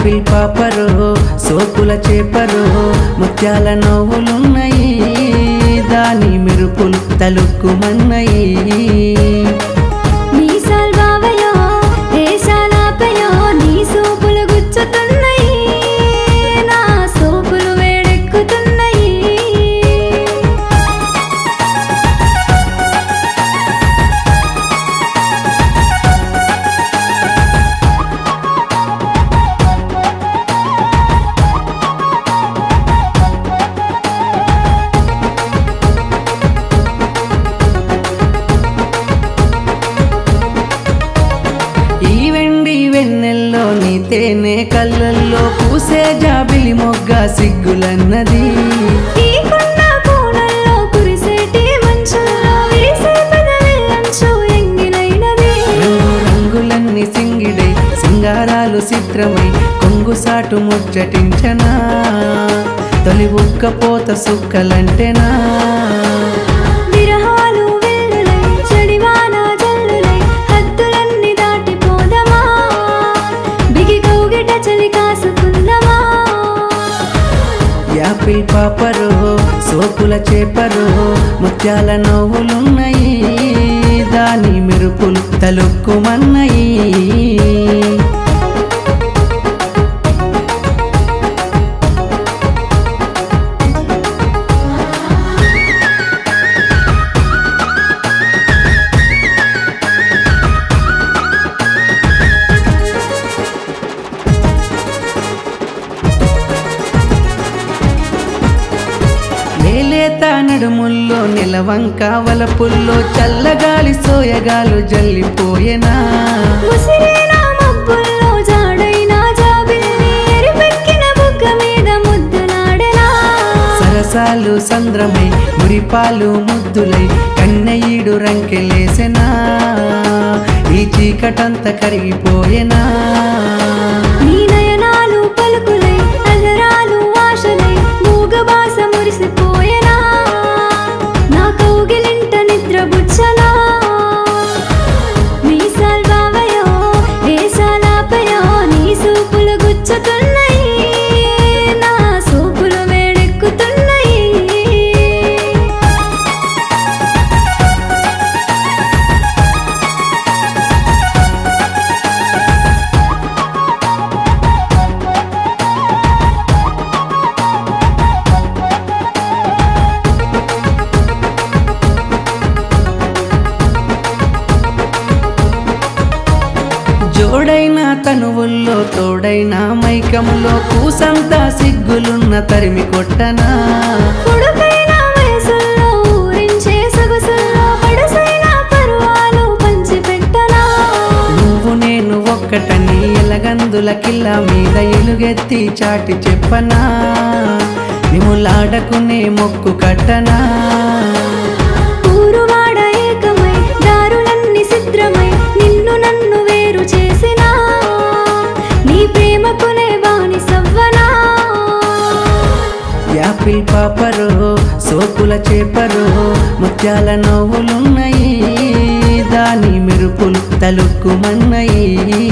Apple పాపరో సోకుల చేపరో ముత్యాల నవ్వులున్నాయి దాని మెరుపులు తలుక్కుమన్నాయి మీసాల్ బావయో ఏసాలాపయో నీ సోపులు గుచ్చుతున్నాయి నా సోపులు వేడెక్కుతున్నాయి వెన్నెల్లో నీ తేనె కళ్ళల్లో పూసే జాబిలి మొగ్గ సిగ్గులన్నది ఈ కొండ కోణల్లో కురిసేటి మంచుల్లో విరిసే పెదవిల్లంచు ఎంగిలైనది రంగులన్నీ సింగిడై సింగారాలు చిత్రమై కొంగు సాటు ముచ్చటించనా తొలి ఉక్కపోత సుక్కలంటేనా విరహాలు వెల్లులై చెడివాన జల్లులై హద్దులన్నీ దాటిపోదమా బిగి కౌగిట చలి కాసుకుందమా యాపిల్ పాపరో సోకుల చేపరో ముత్యాల నవ్వులున్నాయి దాని మెరుపులు తలుక్కుమన్నాయి లేలేత నడుముల్లో నిలవంక వలపుల్లో చల్లగాలి సోయగాలు జల్లిపోయేనా ముసిరేనా మబ్బుల్లో జాడైనా జాబిల్లి ఎరిపెక్కిన బుగ్గ మీద ముద్దులాడెనా సరసాలు సంద్రమై మురిపాలు ముద్దులై కన్నయ్యడు రంకెలేసెనా ఈ చీకటంత కరిగిపోయేనా నీ నయనాలు పలుకులై అజరాలు ఆశలై మూగబాస మురిసిపోయేనా నా కౌగిలింట నిద్రబుచ్చనా మీసాల్ బావయో ఏసాలాపయో నీ సూపులు గుచ్చుతున్నాయి నా సూపులు వేడెక్కుతున్నాయి జోడైన తనువుల్లో తోడైన మైకములో కూసంతా సిగ్గులున్న తరిమి కొట్టనా ఉడుకైన వయసుల్లో ఊరించే సొగసుల్లో పడసైన పరువాలు పంచిపెట్టనా నువ్వు నేను ఒక్కటని ఎలగందుల కిల్ల మీద ఎలుగెత్తి చాటి చెప్పనా నిములాడకునే మొక్కు కట్టనా ఊరువాడ ఏకమై దారులన్నీ సిద్రమై నిన్ను నన్ను వేరు చేసినా నీ ప్రేమకునే బాని సవ్వనా యాపిల్ పాపరో సోకుల చేపరో ముత్యాల నవ్వులున్నాయి దాని మెరుపులు తలుక్కుమన్నాయి